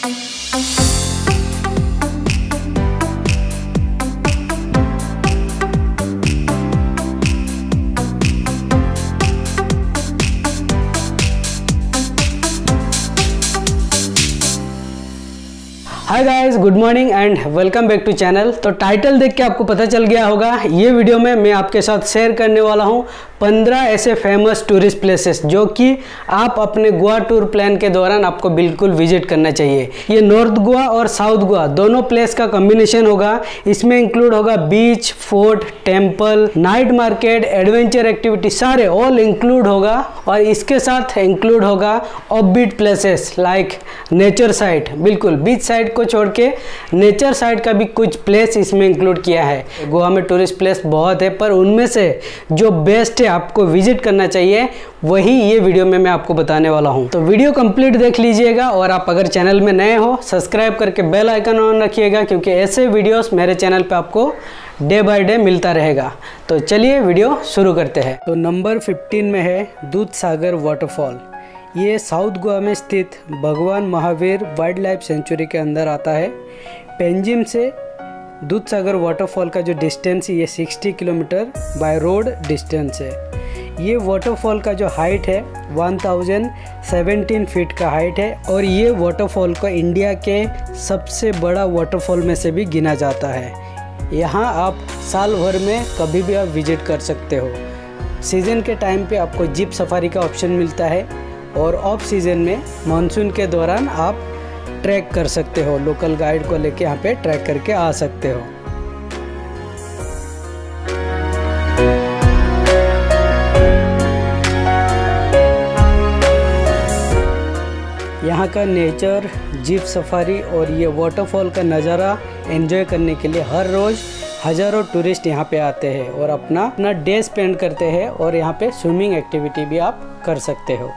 Hi guys, good morning and welcome back to channel. तो title देख के आपको पता चल गया होगा, ये वीडियो में मैं आपके साथ शेयर करने वाला हूँ 15 ऐसे फेमस टूरिस्ट प्लेसेस जो कि आप अपने गोवा टूर प्लान के दौरान आपको बिल्कुल विजिट करना चाहिए। ये नॉर्थ गोवा और साउथ गोवा दोनों प्लेस का कॉम्बिनेशन होगा। इसमें इंक्लूड होगा beach, fort, temple, night market, adventure activity, सारे ऑल इंक्लूड होगा। और इसके साथ इंक्लूड होगा offbeat places like nature site. बिल्कुल बीच साइड को छोड़ के नेचर साइड का भी कुछ प्लेस इसमें इंक्लूड किया है। गोवा में टूरिस्ट प्लेस बहुत है, पर उनमें से जो बेस्ट है आपको विजिट करना चाहिए वही ये वीडियो में मैं आपको बताने वाला हूं। तो वीडियो कंप्लीट देख लीजिएगा और आप अगर चैनल में नए हो सब्सक्राइब करके बेल आइकन ऑन रखिएगा, क्योंकि ऐसे वीडियोस मेरे चैनल पे आपको डे बाय डे मिलता रहेगा। तो चलिए वीडियो शुरू करते हैं। तो नंबर 15 में है दूधसागर वाटरफॉल। ये साउथ गोवा में स्थित भगवान महावीर वाइल्ड लाइफ सेंचुरी के अंदर आता है। पेंजिम से दूधसागर वाटरफॉल का जो डिस्टेंस है ये 60 किलोमीटर बाय रोड डिस्टेंस है। ये वाटरफॉल का जो हाइट है 1017 फीट का हाइट है और ये वाटरफॉल को इंडिया के सबसे बड़ा वाटरफॉल में से भी गिना जाता है। यहाँ आप साल भर में कभी भी आप विजिट कर सकते हो। सीज़न के टाइम पे आपको जीप सफारी का ऑप्शन मिलता है और ऑफ सीज़न में मानसून के दौरान आप ट्रैक कर सकते हो। लोकल गाइड को लेके यहाँ पे ट्रैक करके आ सकते हो। यहाँ का नेचर, जीप सफारी और ये वाटरफॉल का नज़ारा एंजॉय करने के लिए हर रोज़ हज़ारों टूरिस्ट यहाँ पे आते हैं और अपना डे स्पेंड करते हैं। और यहाँ पे स्विमिंग एक्टिविटी भी आप कर सकते हो।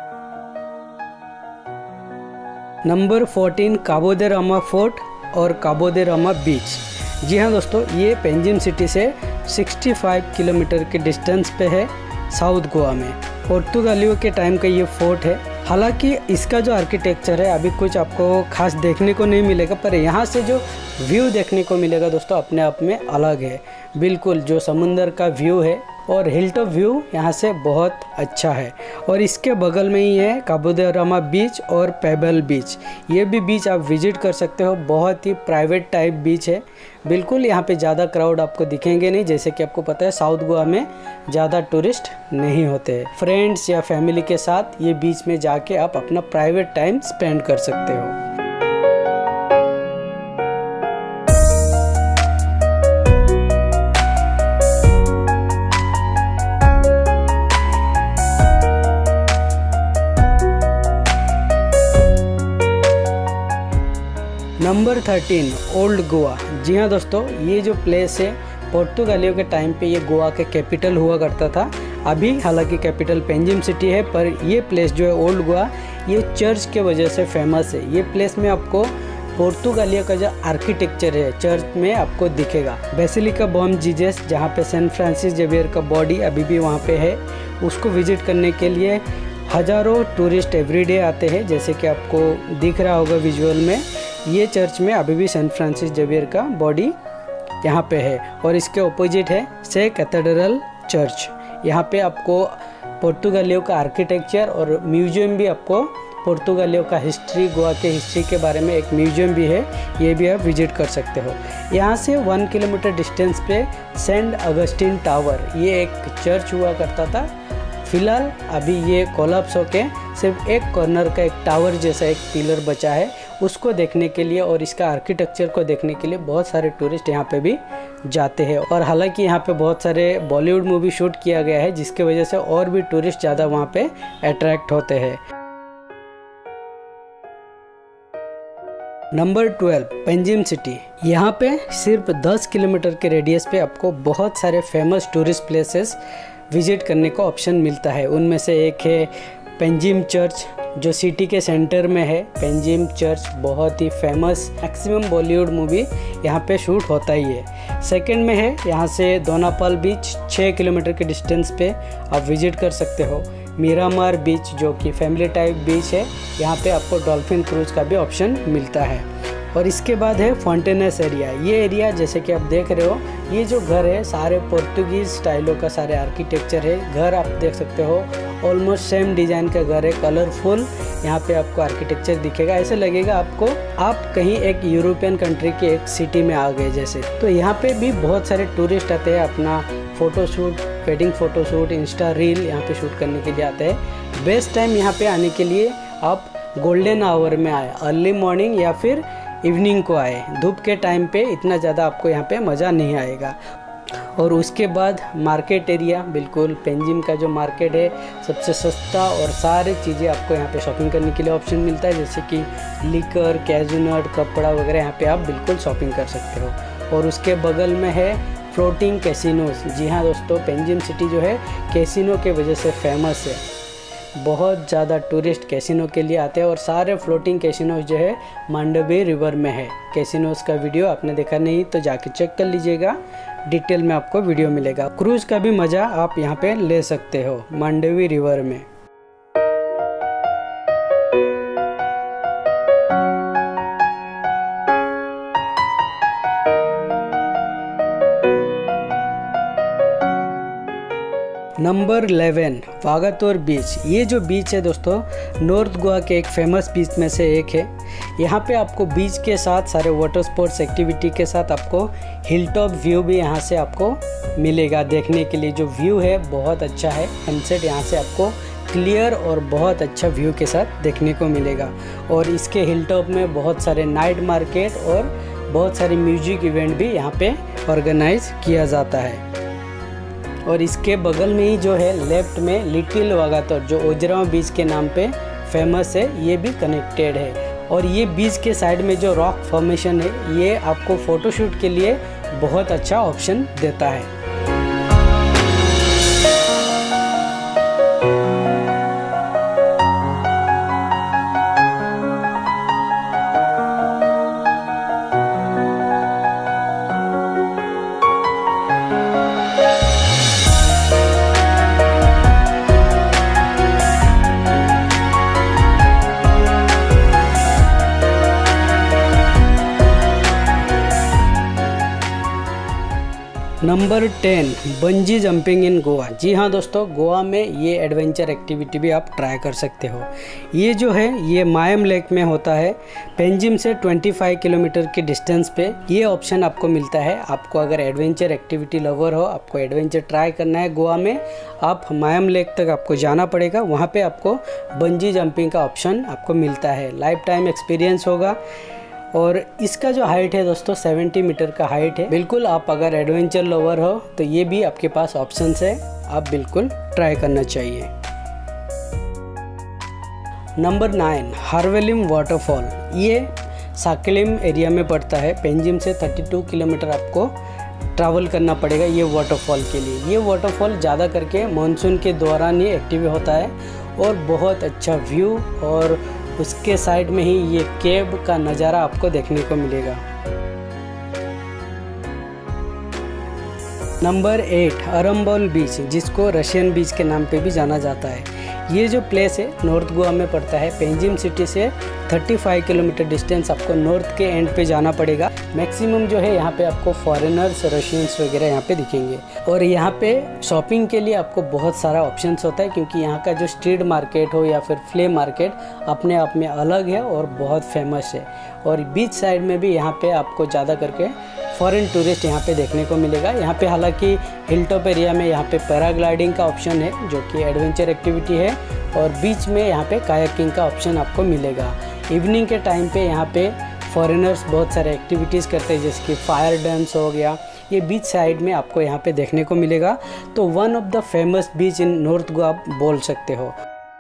नंबर 14 काबो दे रामा फोर्ट और काबो दे रामा बीच। जी हाँ दोस्तों, ये पेंजिम सिटी से 65 किलोमीटर के डिस्टेंस पे है साउथ गोवा में। पुर्तगालियों के टाइम का ये फोर्ट है। हालांकि इसका जो आर्किटेक्चर है अभी कुछ आपको खास देखने को नहीं मिलेगा, पर यहाँ से जो व्यू देखने को मिलेगा दोस्तों अपने आप में अलग है। बिल्कुल जो समुंदर का व्यू है और हिल टॉप व्यू यहाँ से बहुत अच्छा है। और इसके बगल में ही है काबो दे रामा बीच और पेबल बीच। ये भी बीच आप विजिट कर सकते हो। बहुत ही प्राइवेट टाइप बीच है। बिल्कुल यहाँ पे ज़्यादा क्राउड आपको दिखेंगे नहीं, जैसे कि आपको पता है साउथ गोवा में ज़्यादा टूरिस्ट नहीं होते। फ्रेंड्स या फैमिली के साथ ये बीच में जाके आप अपना प्राइवेट टाइम स्पेंड कर सकते हो। Number 13 old Goa. जी हाँ दोस्तों, ये जो प्लेस है पुर्तगालियों के टाइम पे ये गोवा के कैपिटल हुआ करता था। अभी हालांकि कैपिटल पेंजिम सिटी है, पर ये प्लेस जो है ओल्ड गोवा ये चर्च के वजह से फेमस है। ये प्लेस में आपको पुर्तगालियों का जो आर्किटेक्चर है चर्च में आपको दिखेगा। बेसिलिका बॉम जीजस, जहाँ पे सेंट फ्रांसिस जेवियर का बॉडी अभी भी वहाँ पे है, उसको विजिट करने के लिए हज़ारों टूरिस्ट एवरीडे आते हैं। जैसे कि आपको दिख रहा होगा विजुअल में, ये चर्च में अभी भी सेंट फ्रांसिस जेवियर का बॉडी यहाँ पे है। और इसके ऑपोजिट है से कैथेड्रल चर्च। यहाँ पे आपको पुर्तगालियों का आर्किटेक्चर और म्यूजियम भी, आपको पुर्तगालियों का हिस्ट्री, गोवा के हिस्ट्री के बारे में एक म्यूजियम भी है, ये भी आप विजिट कर सकते हो। यहाँ से 1 किलोमीटर डिस्टेंस पे सेंट अगस्टिन टावर, ये एक चर्च हुआ करता था। फिलहाल अभी ये कोलैप्स होके सिर्फ एक कॉर्नर का एक टावर जैसा एक पिलर बचा है। उसको देखने के लिए और इसका आर्किटेक्चर को देखने के लिए बहुत सारे टूरिस्ट यहाँ पे भी जाते हैं। और हालांकि यहाँ पे बहुत सारे बॉलीवुड मूवी शूट किया गया है, जिसके वजह से और भी टूरिस्ट ज़्यादा वहाँ पे अट्रैक्ट होते हैं। Number 12 Panjim city. यहाँ पे सिर्फ 10 किलोमीटर के रेडियस पे आपको बहुत सारे फेमस टूरिस्ट प्लेसेस विजिट करने को ऑप्शन मिलता है। उनमें से एक है पेंजिम चर्च, जो सिटी के सेंटर में है। पेंजिम चर्च बहुत ही फेमस, मैक्सिमम बॉलीवुड मूवी यहाँ पे शूट होता ही है। सेकंड में है यहाँ से दोनापाल बीच, 6 किलोमीटर के डिस्टेंस पे आप विजिट कर सकते हो। मिरामार बीच जो कि फैमिली टाइप बीच है, यहाँ पे आपको डॉल्फिन क्रूज का भी ऑप्शन मिलता है। और इसके बाद है फाउंटेनस एरिया। ये एरिया जैसे कि आप देख रहे हो, ये जो घर है सारे पोर्तुगीज़ स्टाइलों का सारे आर्किटेक्चर है। घर आप देख सकते हो ऑलमोस्ट सेम डिज़ाइन का घर है, कलरफुल यहाँ पे आपको आर्किटेक्चर दिखेगा। ऐसे लगेगा आपको आप कहीं एक यूरोपियन कंट्री के एक सिटी में आ गए जैसे। तो यहाँ पे भी बहुत सारे टूरिस्ट आते हैं अपना photoshoot, wedding photoshoot, insta reel यहाँ पे शूट करने के लिए आते हैं। बेस्ट टाइम यहाँ पे आने के लिए आप गोल्डन आवर में आए, अर्ली मॉर्निंग या फिर इवनिंग को आए। धूप के टाइम पे इतना ज़्यादा आपको यहाँ पे मज़ा नहीं आएगा। और उसके बाद मार्केट एरिया, बिल्कुल पेंजिम का जो मार्केट है सबसे सस्ता और सारी चीज़ें आपको यहाँ पे शॉपिंग करने के लिए ऑप्शन मिलता है, जैसे कि लिकर, कैजुनट, कपड़ा वगैरह यहाँ पे आप बिल्कुल शॉपिंग कर सकते हो। और उसके बगल में है फ्लोटिंग कैसीनोज। जी हाँ दोस्तों, पेंजिम सिटी जो है कैसीनो के वजह से फेमस है। बहुत ज़्यादा टूरिस्ट कैसीनो के लिए आते हैं और सारे फ्लोटिंग कैसीनोज जो है मांडवी रिवर में है। कैसीनोज का वीडियो आपने देखा नहीं तो जाके चेक कर लीजिएगा, डिटेल में आपको वीडियो मिलेगा। क्रूज़ का भी मज़ा आप यहाँ पे ले सकते हो मांडवी रिवर में। Number 11 Vagator beach. ये जो बीच है दोस्तों नॉर्थ गोवा के एक फेमस बीच में से एक है। यहाँ पे आपको बीच के साथ सारे वाटर स्पोर्ट्स एक्टिविटी के साथ आपको हिल टॉप व्यू भी यहाँ से आपको मिलेगा देखने के लिए। जो व्यू है बहुत अच्छा है, सनसेट यहाँ से आपको क्लियर और बहुत अच्छा व्यू के साथ देखने को मिलेगा। और इसके हिल टॉप में बहुत सारे नाइट मार्केट और बहुत सारे म्यूजिक इवेंट भी यहाँ पे ऑर्गेनाइज किया जाता है। और इसके बगल में ही जो है लेफ्ट में लिटिल वागातोर जो ओजराव बीच के नाम पे फेमस है, ये भी कनेक्टेड है। और ये बीच के साइड में जो रॉक फॉर्मेशन है ये आपको फ़ोटोशूट के लिए बहुत अच्छा ऑप्शन देता है। Number 10 bungee jumping in Goa. जी हाँ दोस्तों, गोवा में ये एडवेंचर एक्टिविटी भी आप ट्राई कर सकते हो। ये जो है ये मायम लेक में होता है, पेंजिम से 25 किलोमीटर के डिस्टेंस पे ये ऑप्शन आपको मिलता है। आपको अगर एडवेंचर एक्टिविटी लवर हो, आपको एडवेंचर ट्राई करना है गोवा में, आप मायम लेक तक आपको जाना पड़ेगा। वहाँ पे आपको बंजी जंपिंग का ऑप्शन आपको मिलता है, लाइफ टाइम एक्सपीरियंस होगा। और इसका जो हाइट है दोस्तों 70 मीटर का हाइट है। बिल्कुल आप अगर एडवेंचर लवर हो तो ये भी आपके पास ऑप्शंस है, आप बिल्कुल ट्राई करना चाहिए। Number 9 Harvalem waterfall. ये साकेलिम एरिया में पड़ता है। पेंजिम से 32 किलोमीटर आपको ट्रैवल करना पड़ेगा ये वाटरफॉल के लिए। ये वाटरफॉल ज़्यादा करके मानसून के दौरान ही एक्टिव होता है और बहुत अच्छा व्यू और उसके साइड में ही ये केव का नज़ारा आपको देखने को मिलेगा। नंबर 8 अरम्बोल बीच, जिसको रशियन बीच के नाम पे भी जाना जाता है। ये जो प्लेस है नॉर्थ गोवा में पड़ता है। पेंजिम सिटी से 35 किलोमीटर डिस्टेंस आपको नॉर्थ के एंड पे जाना पड़ेगा। मैक्सिमम जो है यहाँ पे आपको फॉरेनर्स, रशियंस वगैरह यहाँ पे दिखेंगे। और यहाँ पे शॉपिंग के लिए आपको बहुत सारा ऑप्शंस होता है, क्योंकि यहाँ का जो स्ट्रीट मार्केट हो या फिर फ्ले मार्केट अपने आप में अलग है और बहुत फेमस है। और बीच साइड में भी यहाँ पे आपको ज़्यादा करके फॉरेन टूरिस्ट यहाँ पे देखने को मिलेगा। यहाँ पे हालांकि हिल टॉप एरिया में यहाँ पे पैराग्लाइडिंग का ऑप्शन है जो कि एडवेंचर एक्टिविटी है, और बीच में यहाँ पे कायाकिंग का ऑप्शन आपको मिलेगा। इवनिंग के टाइम पे यहाँ पे फॉरेनर्स बहुत सारे एक्टिविटीज़ करते हैं, जैसे कि फायर डांस हो गया, ये बीच साइड में आपको यहाँ पे देखने को मिलेगा। तो one of the famous beach in north Goa आप बोल सकते हो।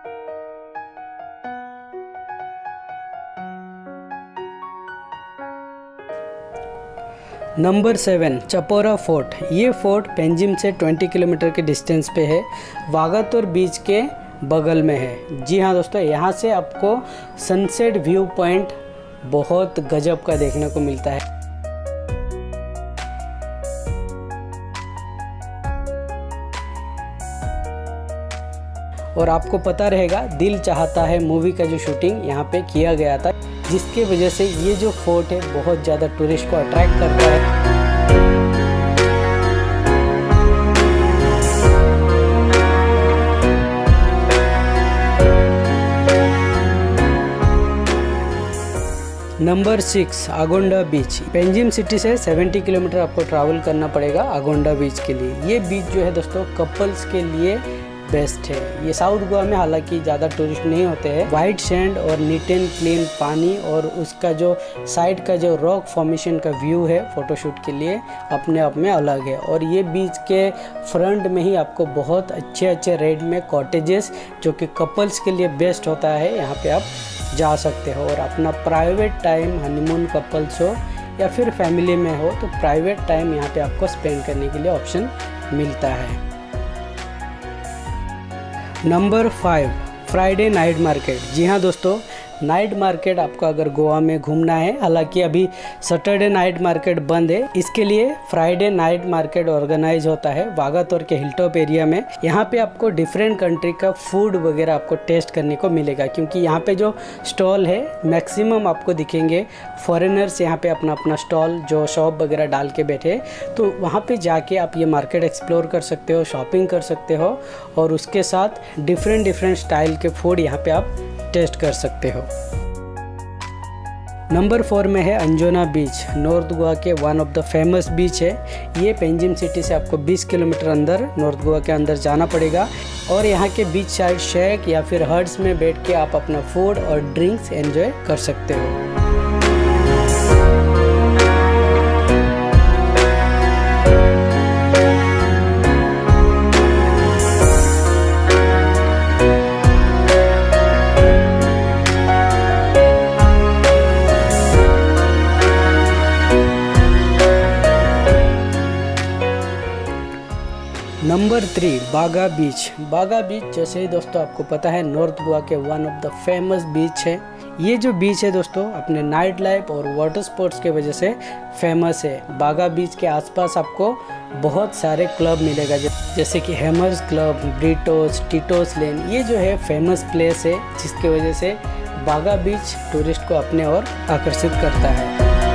Number 7 Chapora fort. ये फोर्ट पेंजिम से 20 किलोमीटर के डिस्टेंस पे है, वागातोर बीच के बगल में है। जी हाँ दोस्तों, यहाँ से आपको सनसेट व्यू पॉइंट बहुत गजब का देखने को मिलता है। और आपको पता रहेगा दिल चाहता है मूवी का जो शूटिंग यहाँ पे किया गया था, जिसके वजह से ये जो फोर्ट है बहुत ज़्यादा टूरिस्ट को अट्रैक्ट करता है। Number 6 Agonda beach. Panjim city से 70 किलोमीटर आपको ट्रैवल करना पड़ेगा आगोंडा बीच के लिए। ये बीच जो है दोस्तों कपल्स के लिए बेस्ट है। ये साउथ गोवा में हालांकि ज़्यादा टूरिस्ट नहीं होते हैं। वाइट सैंड और नीट एंड क्लीन पानी और उसका जो साइड का जो रॉक फॉर्मेशन का व्यू है फोटोशूट के लिए अपने आप में अलग है। और ये बीच के फ्रंट में ही आपको बहुत अच्छे रेट में कॉटेजेस जो कि कपल्स के लिए बेस्ट होता है, यहाँ पे आप जा सकते हो। और अपना प्राइवेट टाइम हनीमून कपल्स हो या फिर फैमिली में हो तो प्राइवेट टाइम यहाँ पे आपको स्पेंड करने के लिए ऑप्शन मिलता है। Number 5 Friday night market. जी हाँ दोस्तों, नाइट मार्केट आपको अगर गोवा में घूमना है, हालांकि अभी सैटरडे नाइट मार्केट बंद है, इसके लिए फ्राइडे नाइट मार्केट ऑर्गेनाइज होता है वागातोर के हिलटॉप एरिया में। यहाँ पे आपको डिफरेंट कंट्री का फूड वगैरह आपको टेस्ट करने को मिलेगा, क्योंकि यहाँ पे जो स्टॉल है मैक्सिमम आपको दिखेंगे फॉरेनर्स यहाँ पे अपना अपना स्टॉल जो शॉप वगैरह डाल के बैठे। तो वहाँ पे जाके आप ये मार्केट एक्सप्लोर कर सकते हो, शॉपिंग कर सकते हो और उसके साथ डिफरेंट स्टाइल के फूड यहाँ पे आप टेस्ट कर सकते हो। नंबर 4 में है अंजोना बीच। नॉर्थ गोवा के one of the famous beach है। ये पेंजिम सिटी से आपको 20 किलोमीटर अंदर नॉर्थ गोवा के अंदर जाना पड़ेगा और यहाँ के बीच साइड शेक या फिर हट्स में बैठ के आप अपना फूड और ड्रिंक्स एंजॉय कर सकते हो। नंबर 3 बागा बीच। बागा बीच जैसे ही दोस्तों आपको पता है नॉर्थ गोवा के one of the famous beach है। ये जो बीच है दोस्तों अपने नाइट लाइफ और वाटर स्पोर्ट्स के वजह से फेमस है। बागा बीच के आसपास आपको बहुत सारे क्लब मिलेगा, जैसे कि Hammers club, Britto's, Tito's lane. ये जो है फेमस प्लेस है जिसकी वजह से बागा बीच टूरिस्ट को अपने ओर आकर्षित करता है।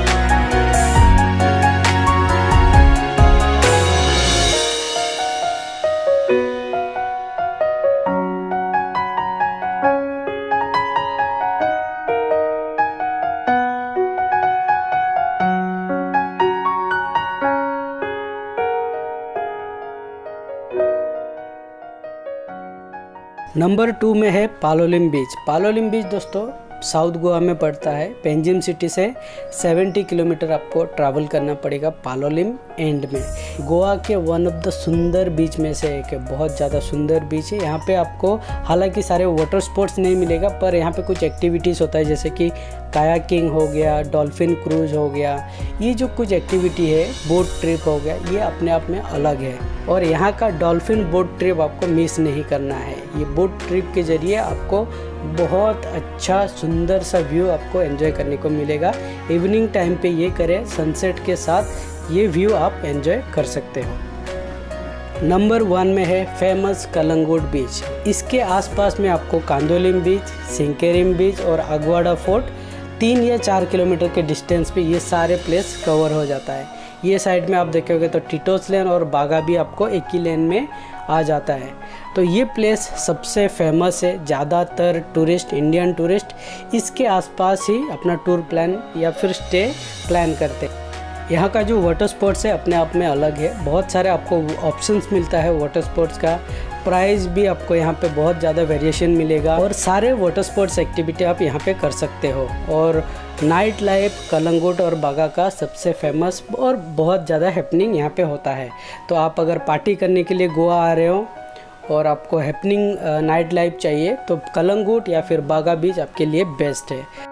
नंबर 2 में है पालोलिम बीच। पालोलिम बीच दोस्तों साउथ गोवा में पड़ता है। पेंजिम सिटी से 70 किलोमीटर आपको ट्रैवल करना पड़ेगा पालोलिम एंड में। गोवा के वन ऑफ द सुंदर बीच में से एक है, बहुत ज़्यादा सुंदर बीच है। यहाँ पे आपको हालांकि सारे वाटर स्पोर्ट्स नहीं मिलेगा, पर यहाँ पे कुछ एक्टिविटीज़ होता है जैसे कि कायाकिंग हो गया, डॉल्फिन क्रूज हो गया। ये जो कुछ एक्टिविटी है, बोट ट्रिप हो गया, ये अपने आप में अलग है। और यहाँ का डॉल्फिन बोट ट्रिप आपको मिस नहीं करना है। ये बोट ट्रिप के ज़रिए आपको बहुत अच्छा सुंदर सा व्यू आपको एंजॉय करने को मिलेगा। इवनिंग टाइम पे ये करें, सनसेट के साथ ये व्यू आप एंजॉय कर सकते हो। नंबर 1 में है फेमस कलंगुट बीच। इसके आसपास में आपको कांदोलिम बीच, सिंकेरिम बीच और अगवाड़ा फोर्ट 3 या 4 किलोमीटर के डिस्टेंस पे ये सारे प्लेस कवर हो जाता है। ये साइड में आप देखोगे तो टीटोस लेन और बागा भी आपको एक ही लेन में आ जाता है। तो ये प्लेस सबसे फेमस है। ज़्यादातर टूरिस्ट, इंडियन टूरिस्ट इसके आसपास ही अपना टूर प्लान या फिर स्टे प्लान करते हैं। यहाँ का जो वाटर स्पोर्ट्स है अपने आप में अलग है। बहुत सारे आपको ऑप्शंस मिलता है वाटर स्पोर्ट्स का। प्राइस भी आपको यहाँ पे बहुत ज़्यादा वेरिएशन मिलेगा और सारे वाटर स्पोर्ट्स एक्टिविटी आप यहाँ पे कर सकते हो। और नाइट लाइफ कलंगुट और बागा का सबसे फेमस और बहुत ज़्यादा हैपनिंग यहाँ पे होता है। तो आप अगर पार्टी करने के लिए गोवा आ रहे हो और आपको हैपनिंग नाइट लाइफ चाहिए तो कलंगुट या फिर बागा बीच आपके लिए बेस्ट है।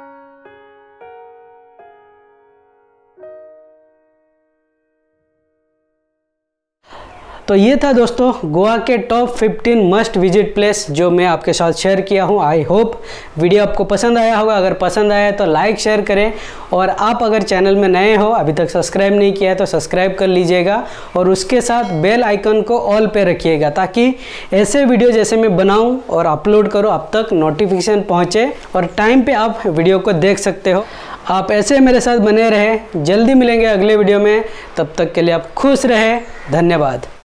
तो ये था दोस्तों गोवा के टॉप 15 मस्ट विजिट प्लेस जो मैं आपके साथ शेयर किया हूँ। आई होप वीडियो आपको पसंद आया होगा। अगर पसंद आया तो लाइक शेयर करें, और आप अगर चैनल में नए हो, अभी तक सब्सक्राइब नहीं किया है तो सब्सक्राइब कर लीजिएगा, और उसके साथ बेल आइकन को ऑल पे रखिएगा ताकि ऐसे वीडियो जैसे मैं बनाऊं और अपलोड करूं आप तक नोटिफिकेशन पहुंचे और टाइम पे आप वीडियो को देख सकते हो। आप ऐसे मेरे साथ बने रहे। जल्दी मिलेंगे अगले वीडियो में, तब तक के लिए आप खुश रहे। धन्यवाद।